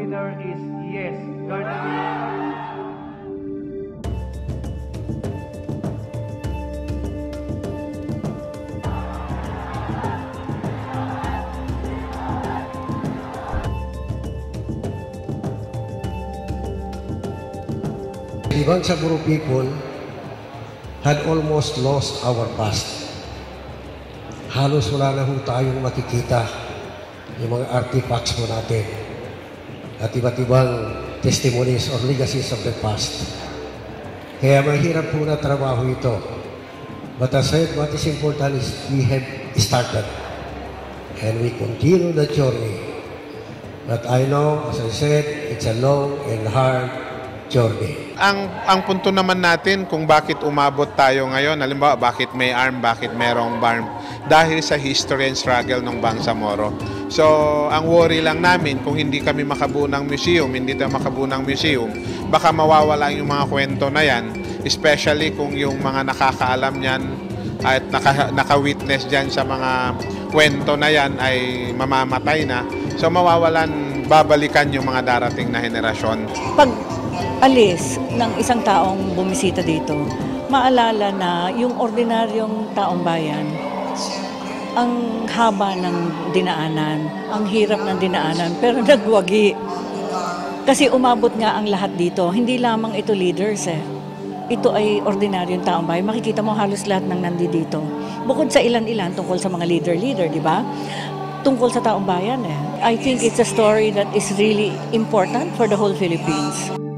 winner is yes. You are the winner. The Bangsamoro people had almost lost our past. Halos wala na ho tayong makikita yung mga artifacts mo natin at iba't ibang testimonies or legacies of the past. Kaya mahirap po na trabaho ito. But as I said, what is important is we have started and we continue the journey. But I know, as I said, it's a long and hard journey. Ang punto naman natin kung bakit umabot tayo ngayon, halimbawa bakit may ARM, bakit merong BARM, dahil sa history and struggle ng Bangsamoro. So, ang worry lang namin kung hindi kami makabuo ng museum, hindi tayo makabuo ng museum, baka mawawala yung mga kwento na yan, especially kung yung mga nakakaalam yan at naka-witness dyan sa mga kwento na yan ay mamamatay na. So, mawawalan, babalikan yung mga darating na henerasyon. Pag alis ng isang taong bumisita dito, maalala na yung ordinaryong taong bayan, ang haba ng dinaanan, ang hirap ng dinaanan, pero nagwagi. Kasi umabot nga ang lahat dito, hindi lamang ito leaders Ito ay ordinaryong taong bayan. Makikita mo halos lahat ng nandito. Bukod sa ilan-ilan tungkol sa mga leader, di ba? Tungkol sa taong bayan I think it's a story that is really important for the whole Philippines.